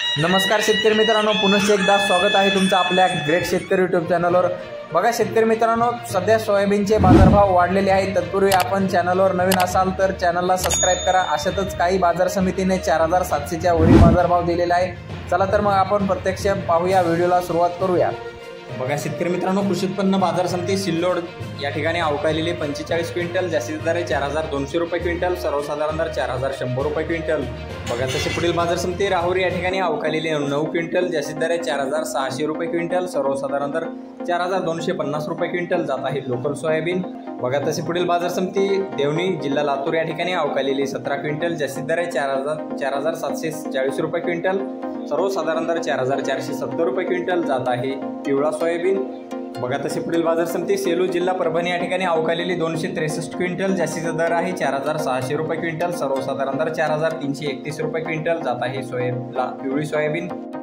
नमस्कार शेतकरी मित्रांनो, पुन्हा एकदा स्वागत आहे तुमचं आपल्या ग्रेट शेतकरी यूट्यूब चॅनलवर। बघा शेतकरी मित्रांनो, सध्या सोयाबीनचे बाजारभाव वाढलेले आहेत। तत्पूर्वी आपण चॅनलवर नवीन असाल तर चॅनलला सबस्क्राइब करा। अशातच काही बाजार समितीने 4700 च्या वरील बाजारभाव दिलेला आहे। चला तर मग आपण प्रत्यक्ष पाहूया, व्हिडिओला सुरुवात करूया। बघा शेतकरी मित्रांनो, कृषी उत्पन्न बाजार समिती सिल्लोड या ठिकाणी अवकालेले 45 क्विंटल, जास्तीत दर 4200 रुपये क्विंटल, सर्वसाधारण दर 4100 रुपये क्विंटल। बघा तसे पुढील बाजार समिती राहुरी या ठिकाणी अवकालेले 9 क्विंटल, जास्तीत दर 4600 रुपये क्विंटल, सर्वसाधारण दर 4250 रुपये क्विंटल जात आहे लोकल सोयाबीन। बघा तसे पुढील बाजार समिती देवणी जिल्हा लातूर या ठिकाणी अवकालेली 17 क्विंटल, जास्तीत दर 4740 रुपये क्विंटल, सर्वसाधारण दर 4470 रुपये क्विंटल जात आहे पिवळा सोयाबीन। बघा तसे पुढील बाजार समिती सेलू जिल्हा परभणी या ठिकाणी अवकालेली 263 क्विंटल, जास्तीचा दर आहे 4600 रुपये क्विंटल, सर्वसाधारण दर 4331 रुपये क्विंटल जात आहे पिवळी सोयाबीन।